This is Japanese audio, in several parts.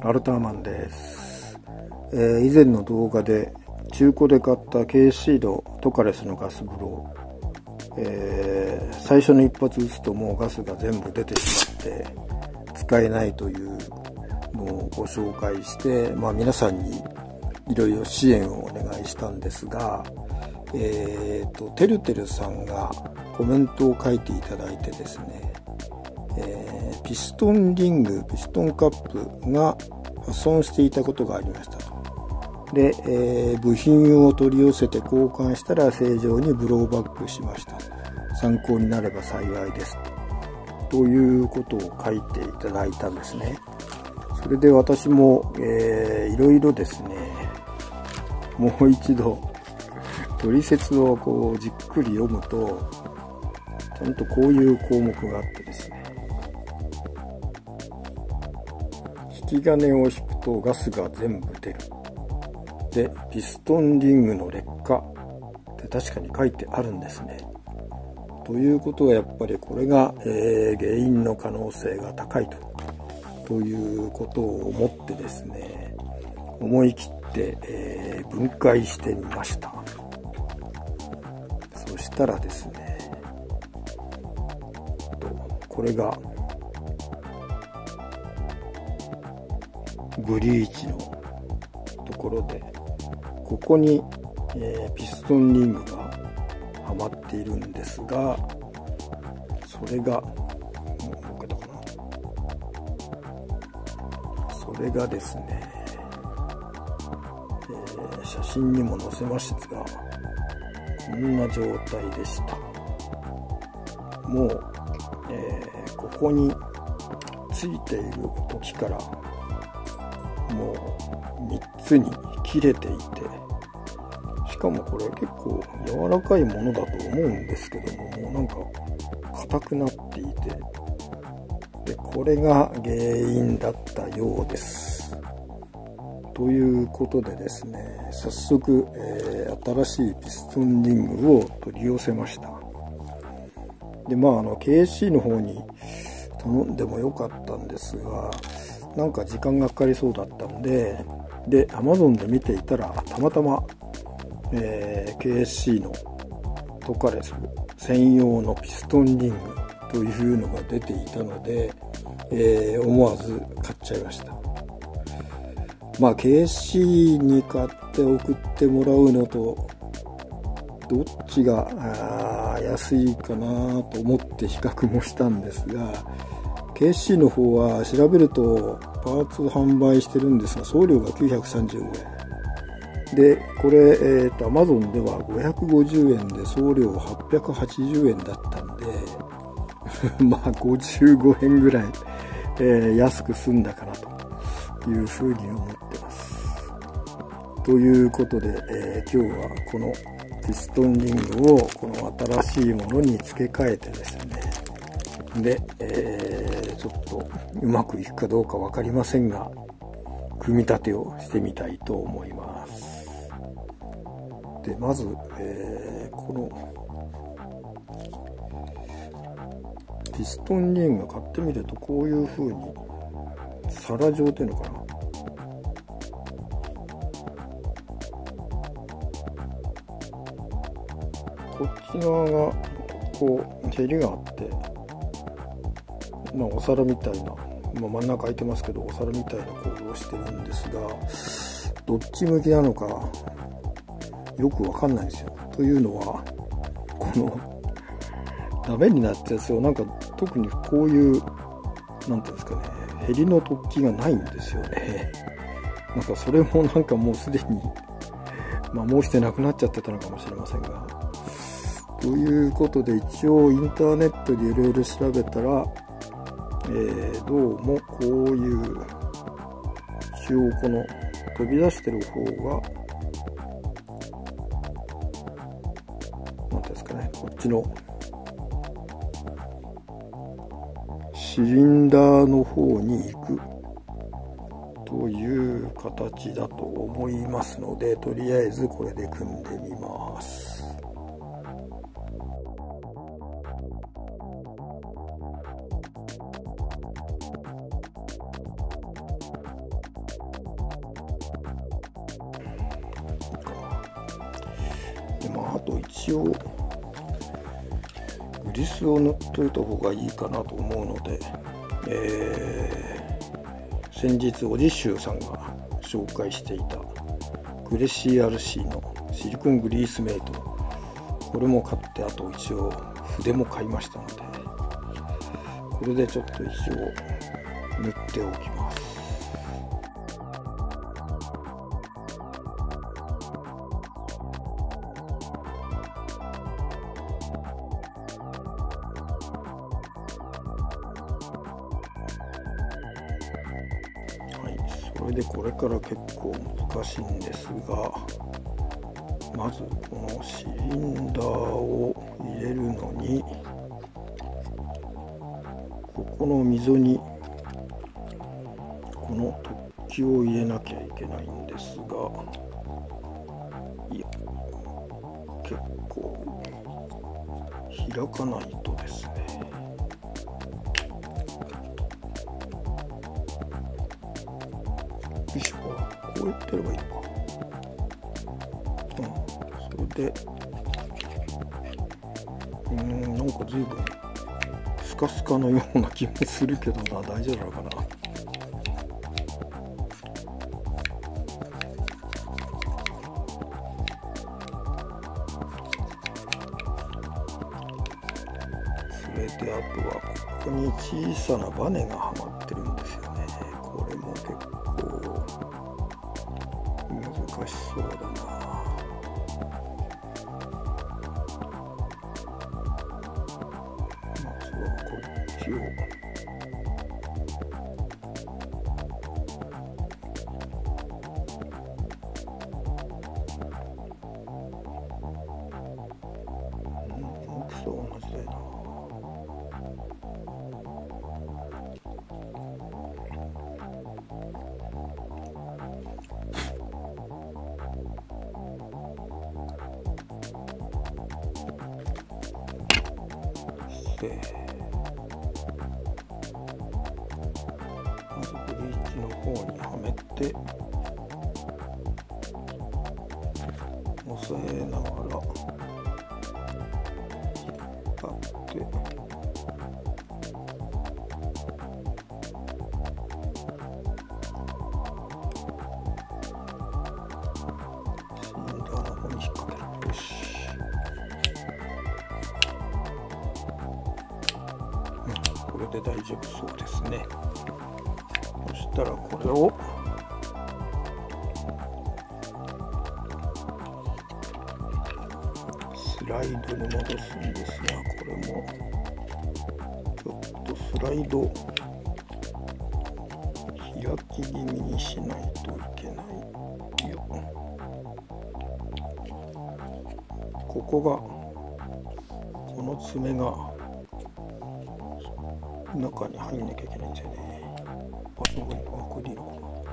アルターマンです。以前の動画で中古で買った KSC のトカレスのガス風呂、最初の一発打つともうガスが全部出てしまって使えないというのをご紹介して、皆さんにいろいろ支援をお願いしたんですが、てるてるさんがコメントを書いていただいてですね、ピストンリング、ピストンカップが破損していたことがありましたと。で、部品を取り寄せて交換したら正常にブローバックしました。参考になれば幸いです。ということを書いていただいたんですね。それで私も、いろいろですね、もう一度取説をこうじっくり読むと、ちゃんとこういう項目があってですね、引き金を引くとガスが全部出る。で、ピストンリングの劣化って確かに書いてあるんですね。ということはやっぱりこれが、原因の可能性が高いということを思ってですね、思い切って、分解してみました。そしたらですね、これがブリーチのところで、ここに、ピストンリングがはまっているんですが、それがそれがですね、写真にも載せましたが、こんな状態でした。もう、ここについている時からもう3つに切れていて、しかもこれ結構柔らかいものだと思うんですけども、もうなんか硬くなっていて、でこれが原因だったようです。ということでですね、早速、新しいピストンリングを取り寄せました。でKSC の方に頼んでもよかったんですが、なんか時間がかかりそうだったんで、Amazon で見ていたらたまたま、KSC のトカレス専用のピストンリングというのが出ていたので、思わず買っちゃいました。KSC に買って送ってもらうのとどっちが安いかなと思って比較もしたんですが、KSC の方は調べるとパーツ販売してるんですが、送料が935円で、これ、Amazon では550円で送料880円だったんで55円ぐらい、安く済んだかなというふうに思ってます。ということで、今日はこのピストンリングをこの新しいものに付け替えてですね、で、ちょっとうまくいくかどうか分かりませんが、組み立てをしてみたいと思います。でまず、このピストンリング買ってみるとこういう風に皿状っていうのかな、こっち側がこうへりがあって、お皿みたいな、真ん中空いてますけど、お皿みたいな構造をしてるんですが、どっち向きなのかよくわかんないんですよ。というのは、このダメになったやつを特にこういうなんていうんですかね、へりの突起がないんですよね。それももうすでに摩耗してなくなっちゃってたのかもしれませんが、ということで一応インターネットでいろいろ調べたら、どうもこういう一応この飛び出してる方がなんていうんですかね、こっちのシリンダーの方に行くという形だと思いますので、とりあえずこれで組んでみます。 と一応グリスを塗っといた方がいいかなと思うので、先日オジシューさんが紹介していたグレシー RC のシリコングリースメイト、これも買って、あと一応筆も買いましたので、これでちょっと一応塗っておきます。それでこれから結構難しいんですが、まずこのシリンダーを入れるのに、ここの溝にこの突起を入れなきゃいけないんですが、いや結構開かないとですね。よいしょ、こうやってやればいいのか。それでなんか随分スカスカのような気もするけどな、大丈夫なのかな。それであとはここに小さなバネがはまってるんですよね。これも結構難しそうだな。まずはこっちを大きさは同じだよな。まずブリーチの方にはめて押さえながら引っ張って、シリンダーの方に引っ掛ける。よし、これで大丈夫そうですね。そしたらこれをスライドに戻すんですが、これもちょっとスライド開き気味にしないといけないよ。ここが、この爪が中に入んなきゃいけないんですよね。アクリル。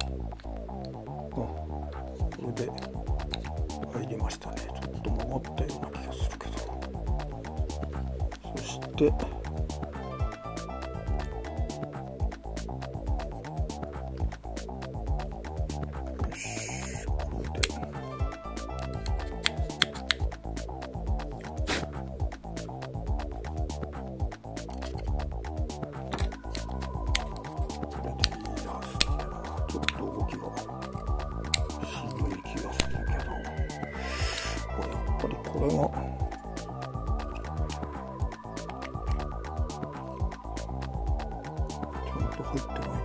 これで入りましたね。ちょっと曲がったような気がするけど。そしてよし、これでちょっと動きが渋い気がするけど、やっぱりこれがちゃんと入ってないのか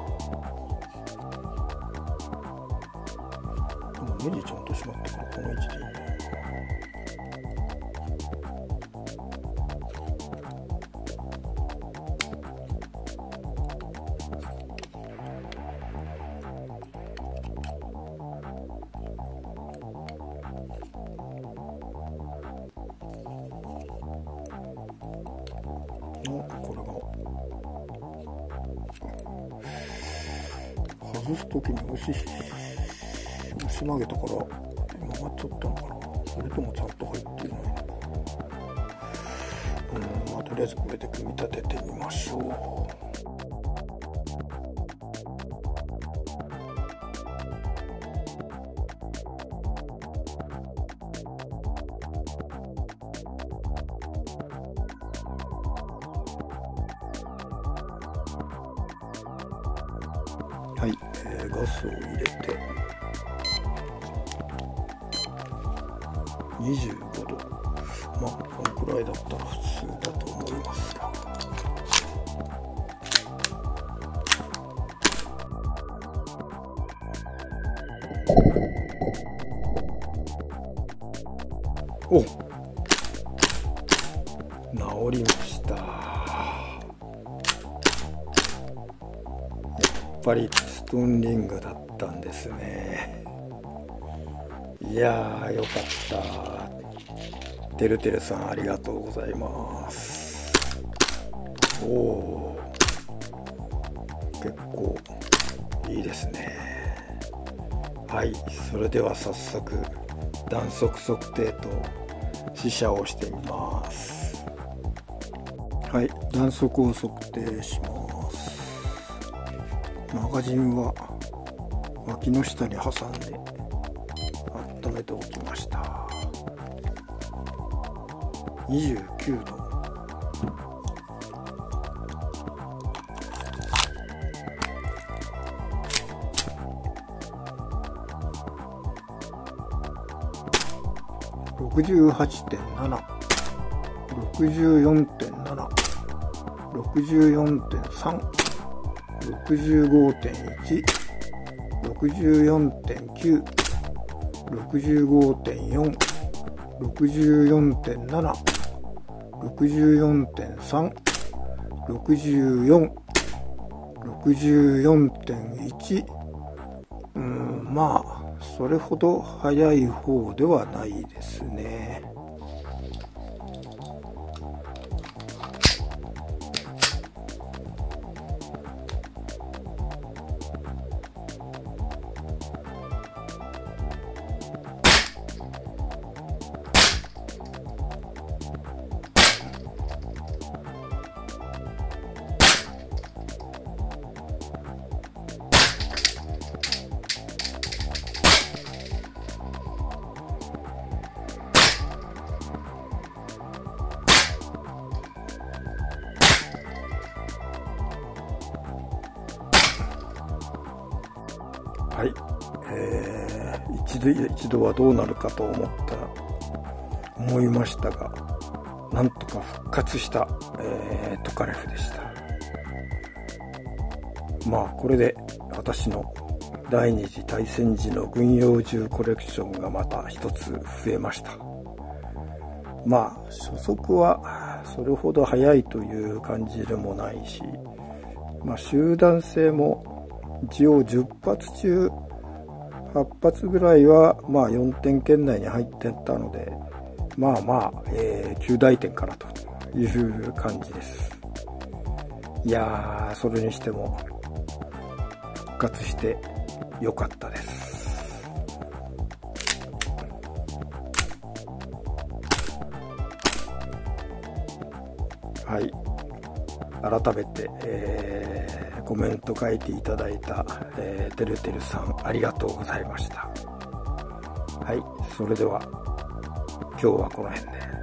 な。でもネジちゃんとしまってからこの位置でいいんだよな。これが外すときに押し曲げたから曲がっちゃったのかな。それともちゃんと入っていないのか。まあ、とりあえずこれで組み立ててみましょう。 はい、ガスを入れて25度、まあこのくらいだったら普通だと思いますが、お、治りました。やっぱりピストンリングだったんですね。いやー、よかった。てるてるさん、ありがとうございます。おお、結構いいですね。はい、それでは早速弾速測定と試射をしてみます。はい、弾速を測定します。マガジンは脇の下に挟んで温めておきました。29度。68.7、64.7、64.3、65.1、64.9、65.4、64.7、64.3、64、64.1、まあそれほど速い方ではないですね。はい、一度はどうなるかと思いましたが、なんとか復活した、トカレフでした。まあこれで私の第二次大戦時の軍用銃コレクションがまた一つ増えました。まあ初速はそれほど速いという感じでもないし、まあ集団性も一応10発中8発ぐらいはまあ4点圏内に入ってったので、まあまあ、9大点からという感じです。いやー、それにしても復活してよかったです。はい、改めて、コメント書いていただいた、てるてるさん、ありがとうございました。はい、それでは今日はこの辺で。